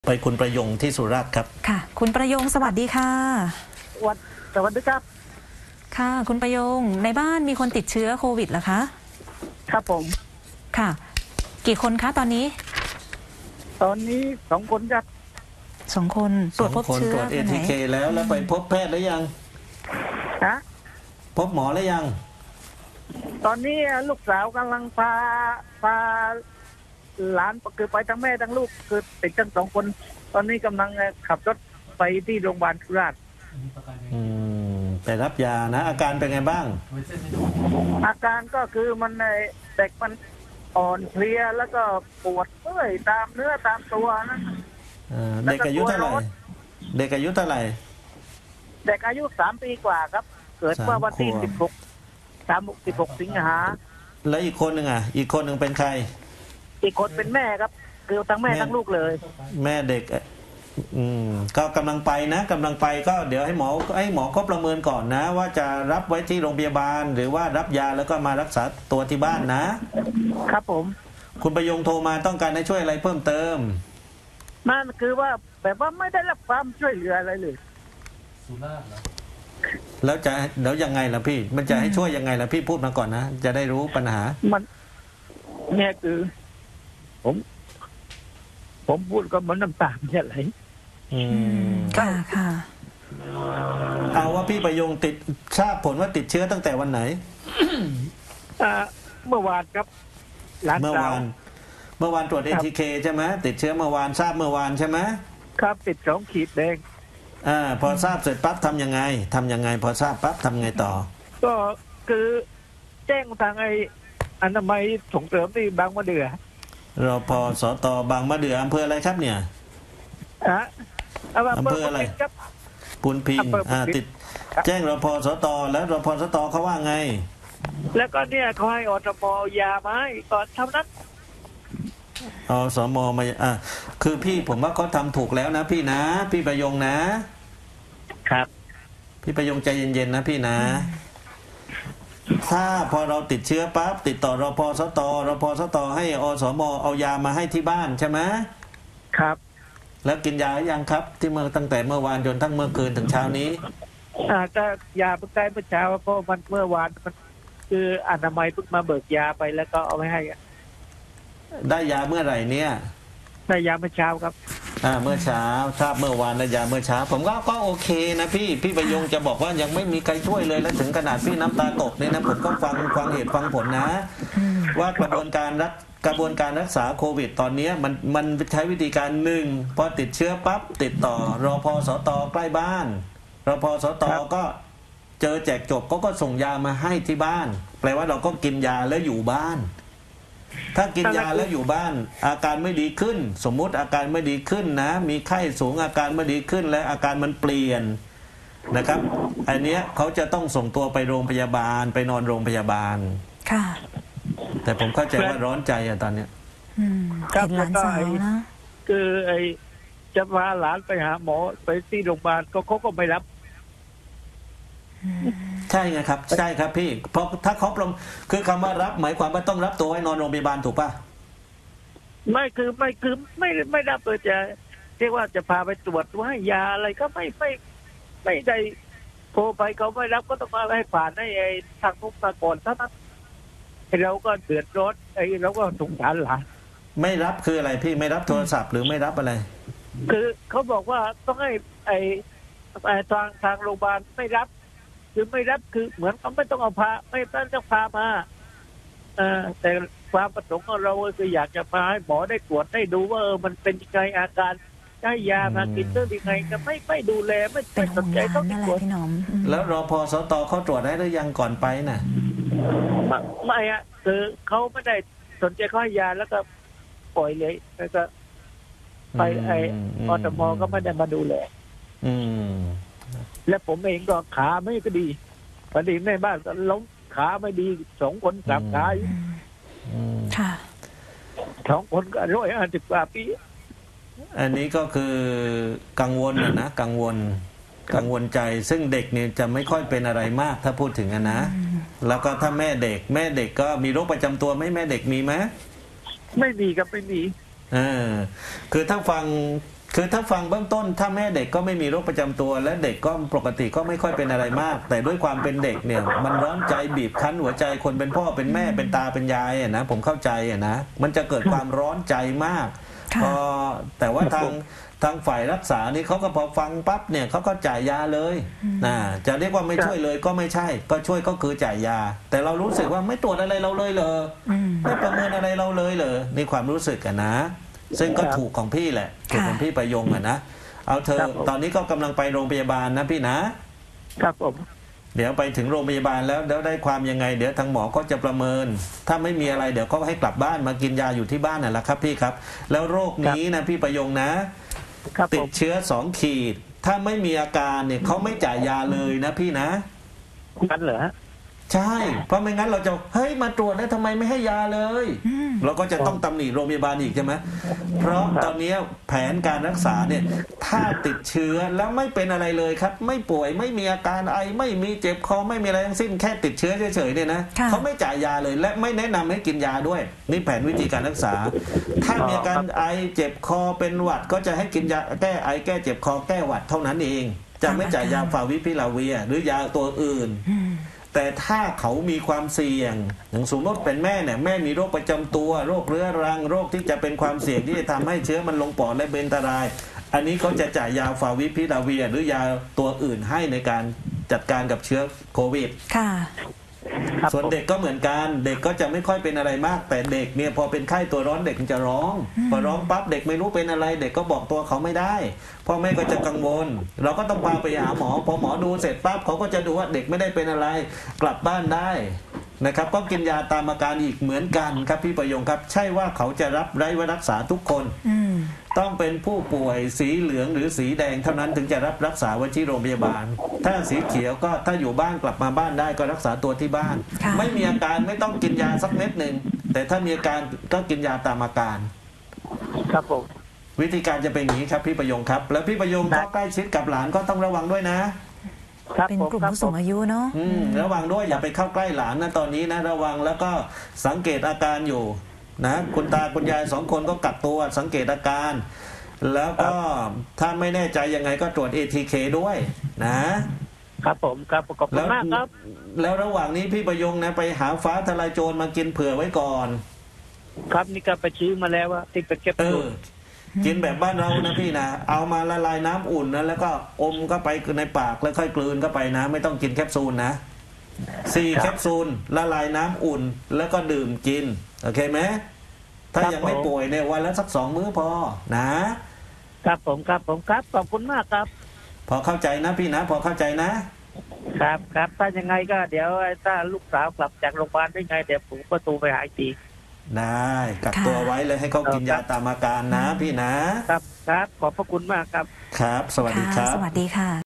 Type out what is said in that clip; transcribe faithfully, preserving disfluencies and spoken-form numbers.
ไปคุณประยงที่สุราษฎร์ครับค่ะคุณประยงสวัสดีค่ะวัดสวัสดีครับค่ะคุณประยงในบ้านมีคนติดเชื้อโควิดเหรอคะครับผมค่ะกี่คนคะตอนนี้ตอนนี้สองคนครับสองคนตรวจพบเชื้อตรวจ เอ ที เค แล้วแล้วไปพบแพทย์หรือยังฮะพบหมอหรือยังตอนนี้ลูกสาวกำลังพาพาหลานคือไปทั้งแม่ทั้งลูกคือติดทั้งสองคนตอนนี้กำลังขับรถไปที่โรงพยาบาลสุราษฎร์อืมไปรับยานะอาการเป็นไงบ้างอาการก็คือมันเด็กมันอ่อนเพลียแล้วก็ปวดเมื่อยตามเนื้อตามตัวนะเด็กอายุเท่าไหร่เด็กอายุเท่าไหร่เด็กอายุสามปีกว่าครับเกิดเมื่อวันที่สิบหกสามสิบหกสิงหาแล้วอีกคนหนึ่งอ่ะอีกคนหนึ่งเป็นใครอีกคนเป็นแม่ครับคือทั้งแม่ทั้งลูกเลยแม่เด็กอืมก็กำลังไปนะกำลังไปก็เดี๋ยวให้หมอให้หมอเขาประเมินก่อนนะว่าจะรับไว้ที่โรงพยาบาลหรือว่ารับยาแล้วก็มารักษาตัวที่บ้านนะครับผมคุณประยงโทรมาต้องการให้ช่วยอะไรเพิ่มเติมนั่นคือว่าแบบว่าไม่ได้รับความช่วยเหลืออะไรเลยสุราษฎร์เหรอแล้วจะแล้วยังไงล่ะพี่มันจะให้ช่วยยังไงล่ะพี่พูดมาก่อนนะจะได้รู้ปัญหามันเนี่ยคือผมผมพูดก็มันน้ำตาจะไหลอืมค่ะค่ะเอาว่าพี่ประยงติดทราบผลว่าติดเชื้อตั้งแต่วันไหนอ่าเมื่อวานครับเมื่อวานเมื่อวานตรวจ เอ ที เค ใช่ไหมติดเชื้อเมื่อวานทราบเมื่อวานใช่ไหมครับติดสองขีดแดงอ่าพอทราบเสร็จปั๊บทำยังไงทำยังไงพอทราบปั๊บทำไงต่อก็คือแจ้งทางไอ้อนามัยส่งเสริมที่บางมะเดื่อรพสตบางมะเดื่ออำเภออะไรครับเนี่ยอะอำเภออะไรปุนพินอ่าติดแจ้งรพสตแล้วรพสตเขาว่าไงแล้วก็เนี่ยเขาให้อสมยามาให้ก่อนเท่านั้นอสมมาอ่ะคือพี่ผมว่าเขาทำถูกแล้วนะพี่นะพี่ประยงนะครับพี่ประยงใจเย็นๆนะพี่นะถ้าพอเราติดเชื้อปั๊บติดต่อรพสตรพสตให้อสมเอายามาให้ที่บ้านใช่ไหมครับแล้วกินยาหรือยังครับที่เมื่อตั้งแต่เมื่อวานจนทั้งเมื่อคืนถึงเช้านี้อ่าก็ยาเพิ่งได้เมื่อเช้าเพราะมันเมื่อวานมันคืออนามัยเพิ่งมาเบิกยาไปแล้วก็เอาไว้ให้ได้ยาเมื่อไหร่เนี่ยได้ยาเมื่อเช้าครับอ่าเมื่อเช้าทราบเมื่อวานได้ยาเมื่อเช้าผมก็ก็โอเคนะพี่พี่ประยงจะบอกว่ายังไม่มีใครช่วยเลยแล้วถึงขนาดพี่น้ำตาตกนี่นะผมก็ฟังฟังเหตุฟังผลนะว่ากระบวนการรักกระบวนการรักษาโควิดตอนนี้มันมันใช้วิธีการหนึ่งพอติดเชื้อปั๊บติดต่อรพสตใกล้บ้านรพสตก็เจอแจกจบก็ก็ส่งยามาให้ที่บ้านแปลว่าเราก็กินยาแล้วอยู่บ้านถ้ากินยาแล้วอยู่บ้านอาการไม่ดีขึ้นสมมุติอาการไม่ดีขึ้นนะมีไข้สูงอาการไม่ดีขึ้นและอาการมันเปลี่ยนนะครับอันเนี้ยเขาจะต้องส่งตัวไปโรงพยาบาลไปนอนโรงพยาบาลค่ะแต่ผมเข้าใจว่าร้อนใจอะตอนเนี้ยอืมเห็นหลานสาวนะคือไอ้จะพาหลานไปหาหมอไปที่โรงพยาบาลก็เขาก็ไม่รับใช่ไงครับใช่ครับพี่เพราะถ้าเขาปรมคือคำว่ารับหมายความว่าต้องรับตัวไว้นอนโรงพยาบาลถูกป่ะไม่คือไม่คือไม่ไม่รับเลยจะเรียกว่าจะพาไปตรวจว่าให้ยาอะไรก็ไม่ไม่ไม่ได้โทรไปเขาไม่รับก็ต้องมาให้ผ่านให้ไอ้ทางนุ๊กมาก่อนเท่านั้นเราก็เดือดร้อนไอ้เราก็สงสารหลานไม่รับคืออะไรพี่ไม่รับโทรศัพท์หรือไม่รับอะไรคือเขาบอกว่าต้องให้ไอ้ทางทางโรงพยาบาลไม่รับคือไม่รับคือเหมือนเขาไม่ต้องเอาพาไม่ต้องพามาเออแต่ความประสงค์ของเราคืออยากจะพาให้หมอได้ตรวจได้ดูว่าเออมันเป็นยังไงอาการให้ยามากินเรื่องยังไงก็ไม่ไม่ดูแลไม่ไม่สนใจต้องตรวจแล้วรพสตเขาตรวจได้หรือยังก่อนไปน่ะไม่อะคือเขาไม่ได้สนใจเขาให้ยาแล้วก็ปล่อยเลยแล้วก็ไปไอ้อสมก็ไม่ได้มาดูแลอืมและผมเองก็ขาไม่ก็ดีพอดีในบ้านก็ล้มขาไม่ดีสองคนสามขาค่ะสองคนก็ร้อยห้าสิบกว่าปีอันนี้ก็คือกังวลนะกังวลกังวลใจซึ่งเด็กเนี่ยจะไม่ค่อยเป็นอะไรมากถ้าพูดถึงนะแล้วก็ถ้าแม่เด็กแม่เด็กก็มีโรคประจำตัวไหมแม่เด็กมีไหมไม่มีครับไม่มีเออคือถ้าฟังคือถ้าฟังเบื้องต้นถ้าแม่เด็กก็ไม่มีโรคประจำตัว และเด็กก็ปกติก็ไม่ค่อยเป็นอะไรมาก แต่ด้วยความเป็นเด็กเนี่ยมันร้อนใจบีบคั้นหัวใจคนเป็นพ่อเป็นแม่เป็นตาเป็นยายอะนะผมเข้าใจอะนะมันจะเกิดความร้อนใจมากค่ะพอแต่ว่าทางทางฝ่ายรักษานี่เขาก็พอฟังปั๊บเนี่ยเขาก็จ่ายยาเลยนะจะเรียกว่าไม่ช่วยเลยก็ไม่ใช่ ก็ช่วยก็คือจ่ายยา แต่เรารู้สึกว่าไม่ตรวจอะไรเราเลยเหรออืมไม่ประเมินอะไรเราเลยเหรอนี่ความรู้สึกอะนะ ซึ่งก็ถูกของพี่แหละถูกของพี่ประยงอะนะเอาเธอตอนนี้ก็กำลังไปโรงพยาบาลนะพี่นะครับผมเดี๋ยวไปถึงโรงพยาบาลแล้วเดี๋ยวได้ความยังไง เดี๋ยวทางหมอก็จะประเมิน ถ้าไม่มีอะไรเดี๋ยวเขาให้กลับบ้านมากินยาอยู่ที่บ้านน่ะแหละครับพี่ครับ แล้วโรคนี้นะพี่ประยงนะครับติผดมเชื้อสองขีด ถ้าไม่มีอาการเนี่ยเขาไม่จ่ายยาเลยนะพี่นะกันเหรอฮะใช่ เพราะไม่งั้นเราจะเฮ้ยมาตรวจแล้วทำไมไม่ให้ยาเลยอืมเราก็จะต้องตำหนิโรงพยาบาลอีกใช่ไหมเพราะตอนนี้แผนการรักษาเนี่ยถ้าติดเชื้อแล้วไม่เป็นอะไรเลยครับ ไม่ป่วยไม่มีอาการไอไม่มีเจ็บคอไม่มีอะไรทั้งสิ้นแค่ติดเชื้อเฉยๆเนี่ยนะค่ะเขาไม่จ่ายยาเลยและไม่แนะนำให้กินยาด้วย นี่แผนวิธีการรักษา ถ้ามีอาการไอเจ็บคอเป็นหวัดก็จะให้กินยาแก้ไอแก้เจ็บคอแก้หวัดเท่านั้นเอง จะไม่จ่ายยาฟาวิพิลาเวีย หรือยาตัวอื่นอืมแต่ถ้าเขามีความเสี่ยงอย่างสมมติเป็นแม่เนี่ยแม่มีโรคประจำตัวโรคเรื้อรังโรคที่จะเป็นความเสี่ยงที่จะทำให้เชื้อมันลงปอดและเป็นอันตราย อันนี้เขาจะจ่ายยาฟาวิพิลาเวีย หรือยาตัวอื่นให้ในการจัดการกับเชื้อโควิดค่ะครับส่วนผมเด็กก็เหมือนกันเด็กก็จะไม่ค่อยเป็นอะไรมาก แต่เด็กเนี่ยพอเป็นไข้ตัวร้อนเด็กมันจะร้อง พอร้องปั๊บเด็กไม่รู้เป็นอะไร เด็กก็บอกตัวเขาไม่ได้พ่อแม่ก็จะกังวล เราก็ต้องพาไปหาหมอพอหมอดูเสร็จปั๊บเขาก็จะดูว่าเด็กไม่ได้เป็นอะไร กลับบ้านได้นะครับก็กินยาตามอาการอีกเหมือนกันครับพี่ประยงครับ ใช่ว่าเขาจะรับไว้รักษาทุกคนอืมต้องเป็นผู้ป่วยสีเหลืองหรือสีแดงเท่านั้นถึงจะรับรักษาไว้ที่โรงพยาบาล ถ้าสีเขียวก็ถ้าอยู่บ้านกลับมาบ้านได้ก็รักษาตัวที่บ้านค่ะไม่มีอาการไม่ต้องกินยาสักเม็ดหนึ่งแต่ถ้ามีอาการก็กินยาตามอาการครับผมวิธีการจะเป็นอย่างนี้ครับพี่ประยงครับ แล้วพี่ประยงก็ใกล้ชิดกับหลานก็ต้องระวังด้วยนะครับเป็นผมกลุ่มครับผู้ผสูมงอายุเนาะอืมระวังด้วยอย่าไปเข้าใกล้หลานนะตอนนี้นะระวังแล้วก็สังเกตอาการอยู่นะคุณตาคุณยายสองคนก็กักตัวสังเกตอาการ แล้วก็ถ้าไม่แน่ใจยังไงก็ตรวจ เอ ที เค ด้วยนะครับผมครับขอบคุณมากครับแล้วระหว่างนี้พี่ประยงนะไปหาฟ้าทลายโจรมากินเผื่อไว้ก่อนครับนี่ก็ไปชี้มาแล้วว่าที่เป็นแคปเอซูอลกินแบบบ้านเรานะพี่นะเอามาละลายน้ำอุ่นนะแล้วก็อมเข้าไปในปากแล้วค่อยกลืนเข้าไปนะ ไม่ต้องกินแคปซูลนะสี่แคปซูลละลายน้ำอุ่น แล้วก็ดื่มกินโอเคไหมถ้ายังไม่ป่วยเนี่ยวันละสักสองมื้อพอนะครับผมครับผมครับขอบคุณมากครับพอเข้าใจนะพี่นะ พอเข้าใจนะครับครับถ้ายังไงก็เดี๋ยวถ้าลูกสาวกลับจากโรงพยาบาลได้ไงเดี๋ยวผมประตูไปหาอีกทีได้กักตัวไว้เลยให้เขากินยาตามอาการนะพี่นะครับครับขอบพระคุณมากครับครับ สวัสดีคค่ะรับสวัสดีค่ะ